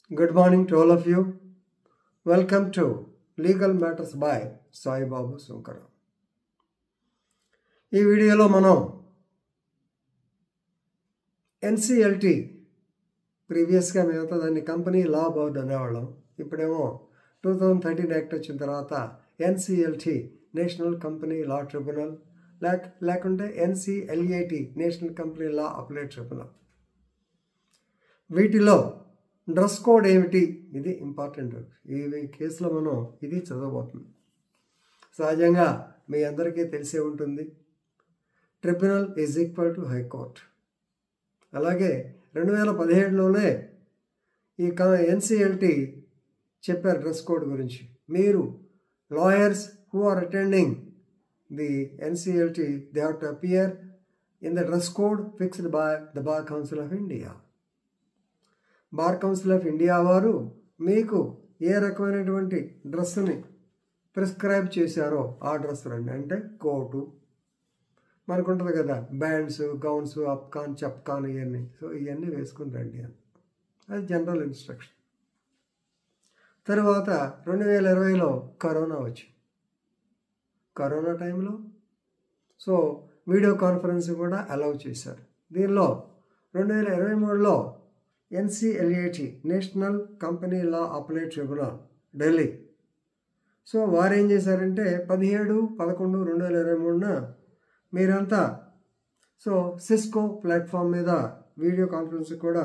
Good morning to all of you. Welcome to Legal Matters by Sai Babu Sunkara. ఈ వీడియోలో మనం NCLT ప్రీవియస్గా మేమంతా దాన్ని కంపెనీ లా బోర్డ్ అనేవాళ్ళం. ఇప్పుడేమో 2013 యాక్ట్ వచ్చిన తర్వాత NCLT national company law tribunal లేకుంటే NCLAT national company law applied tribunal. వీటిలో డ్రెస్ కోడ్ ఏమిటి, ఇది ఇంపార్టెంట్. ఈ కేసులో మనం ఇది చదవబోతుంది. సహజంగా మీ అందరికీ తెలిసే ఉంటుంది, tribunal is equal to high court. అలాగే 2017లోనే ఈ ఎన్సిఎల్టీ చెప్పారు డ్రెస్ కోడ్ గురించి. మీరు lawyers who are attending the NCLT they have to appear in the dress code fixed by the Bar Council of India. Bar Council of India వారు మీకు ఏ రకమైనటువంటి డ్రెస్సుని prescribe చేశారో ఆ డ్రెస్ రండి. అంటే కోటు మనకు ఉంటుంది కదా, బ్యాండ్స్, గౌన్స్, అప్కాన్, చప్కాన్, ఇవన్నీ. సో ఇవన్నీ వేసుకుని రండి అని, అది జనరల్ ఇన్స్ట్రక్షన్. తర్వాత 2020లో కరోనా వచ్చింది. కరోనా టైంలో సో వీడియో కాన్ఫరెన్స్ కూడా అలౌ చేశారు. దీనిలో 2023లో NCLAT national company law applied tribunal Delhi, so వారు ఏం చేశారంటే 17/11/2023న మీరంతా సో సిస్కో ప్లాట్ఫామ్ మీద వీడియో కాన్ఫరెన్స్ కూడా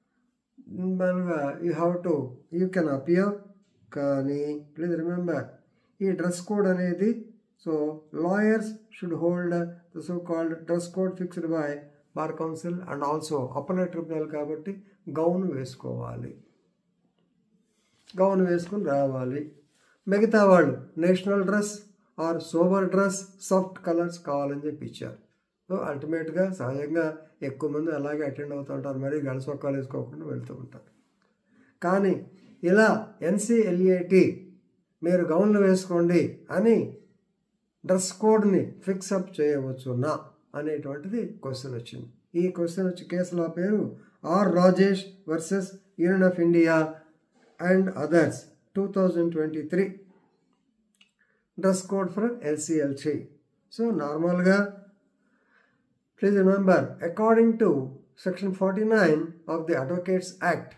యూ కెన్ అపియర్. కానీ ప్లీజ్ రిమెంబర్, ఈ డ్రెస్ కోడ్ అనేది so lawyers should hold the so called dress code fixed by Bar Council and also applied tribunal కాబట్టి గౌన్ వేసుకోవాలి, గౌన్ వేసుకుని రావాలి. మిగతా వాళ్ళు national dress or sober dress, soft colours కావాలని చెప్పి ఇచ్చారు. సో అల్టిమేట్గా సహజంగా ఎక్కువ మంది అలాగే అటెండ్ అవుతూ ఉంటారు, మరీ గడసొక్కాలు వేసుకోకుండా వెళ్తూ ఉంటారు. కానీ ఇలా ఎన్సిఎల్ఏటి మీరు గౌన్లు వేసుకోండి అని డ్రెస్ కోడ్ని ఫిక్సప్ చేయవచ్చునా అనేటువంటిది క్వశ్చన్ వచ్చింది. ఈ క్వశ్చన్ వచ్చి కేసుల పేరు R Rajesh versus union of India and others 2023 dress code for NCLT. So నార్మల్గా please remember, according to section 49 of the advocates act,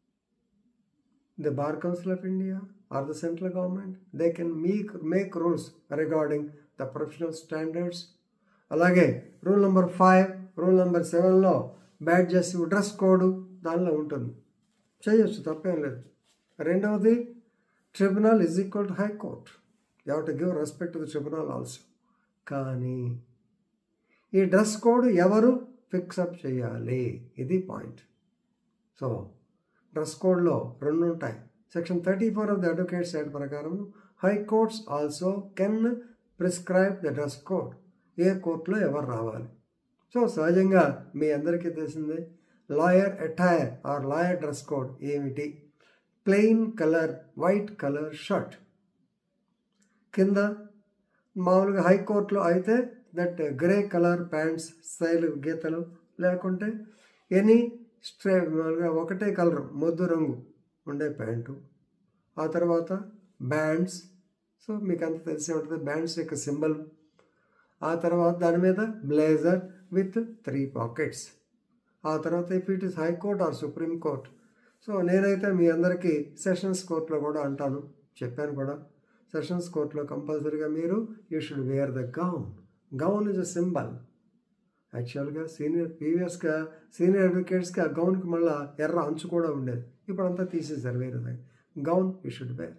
the Bar Council of India or the central government, they can make rules regarding the professional standards. అలాగే rule number 5, rule number 7లో badges, dress code దానిలో ఉంటుంది, చేయొచ్చు, తప్పేం లేదు. రెండవది, tribunal is equal to high court, you have to give respect to the tribunal also. కానీ ఈ డ్రెస్ కోడ్ ఎవరు ఫిక్సప్ చేయాలి, ఇది పాయింట్. సో డ్రెస్ కోడ్లో రెండు ఉంటాయి. Section 34 of the advocates act ప్రకారం high courts also can prescribe the dress code, ఏ కోర్టులో ఎవరు రావాలి. సో సహజంగా మీ అందరికీ తెలిసిందే, lawyer attire or lawyer dress code ఏమిటి, plain colour white colour shirt, కింద మామూలుగా హైకోర్టులో అయితే that grey colour pants style గీతలు, లేకుంటే ఎనీ మామూలుగా ఒకటే కలర్ మొద్దు రంగు ఉండే ప్యాంటు. ఆ తర్వాత బ్యాండ్స్, సో మీకు అంత తెలిసే ఉంటుంది బ్యాండ్స్ యొక్క సింబల్. ఆ తర్వాత దాని మీద బ్లేజర్ విత్ 3 పాకెట్స్. ఆ తర్వాత if it is high court or supreme court, so నేనైతే మీ అందరికీ సెషన్స్ కోర్టులో కూడా అంటాను, చెప్పాను కూడా, సెషన్స్ కోర్టులో కంపల్సరీగా మీరు you should wear the gown. Gown is a symbol. యాక్చువల్గా ప్రీవియస్గా సీనియర్ అడ్వకేట్స్కి ఆ గౌన్కి మళ్ళీ ఎర్ర అంచు కూడా ఉండేది, ఇప్పుడంతా తీసేశారు వేరే. Gown you should wear.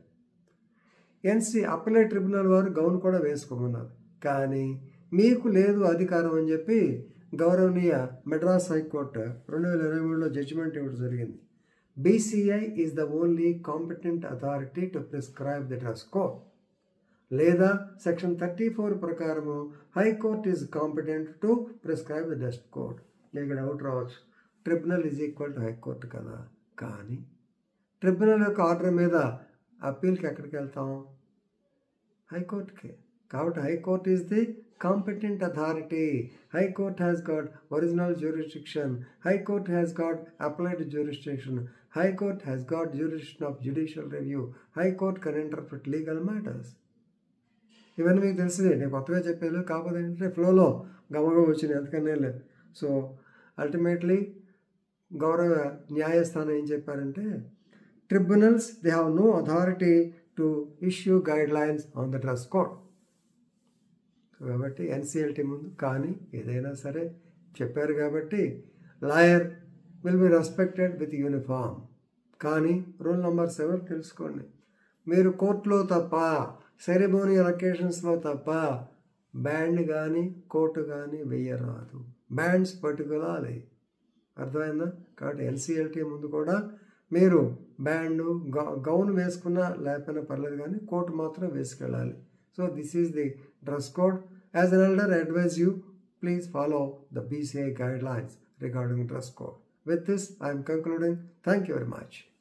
Applied tribunal వారు గౌన్ కూడా వేసుకోమన్నారు, కానీ మీకు లేదు అధికారం అని చెప్పి గౌరవనీయ మెడ్రాస్ హైకోర్టు 2023లో జడ్జిమెంట్ ఇవ్వడం జరిగింది. BCI is the only competent authority to prescribe the dress code, లేదా సెక్షన్ 34 ప్రకారము high court is competent to prescribe the dress code. ఇక్కడ డౌట్ రావచ్చు, tribunal is equal to high court కదా. కానీ ట్రిబ్యునల్ యొక్క ఆర్డర్ మీద అప్పీల్కి ఎక్కడికి వెళ్తాం, హైకోర్టుకే. కాబట్టి high court is the competent authority. High Court has got original jurisdiction. High Court has got applied jurisdiction. High Court has got jurisdiction of judicial review. High Court can interpret legal matters. ఇవన్నీ మీకు తెలిసిందే, నేను కొత్తగా చెప్పాను, కాకపోతే ఏంటంటే ఫ్లోలో గమగా వచ్చింది, ఎందుకనే లేదు. సో అల్టిమేట్లీ గౌరవ న్యాయస్థానం ఏం చెప్పారంటే, tribunals they have no authority to issue guidelines on the dress code. కాబట్టి ఎన్సిఎల్టీ ముందు కానీ ఏదైనా సరే చెప్పారు కాబట్టి lawyer will be respected with uniform. కానీ రూల్ నెంబర్ 7 తెలుసుకోండి, మీరు కోర్టులో తప్ప, సెరిమోనియల్ అకేషన్స్లో తప్ప బ్యాండ్ కానీ కోర్టు కానీ వెయ్యరాదు. బ్యాండ్స్ పట్టుకోవాలి, అర్థమైందా? కాబట్టి ఎన్సిఎల్టీ ముందు కూడా మీరు బ్యాండ్ గౌన్ వేసుకున్నా లేకపోయినా పర్లేదు, కానీ కోర్టు మాత్రం వేసుకెళ్ళాలి. So this is the dress code. As an elder, I advise you, please follow the BCI guidelines regarding dress code. With this, I am concluding. Thank you very much.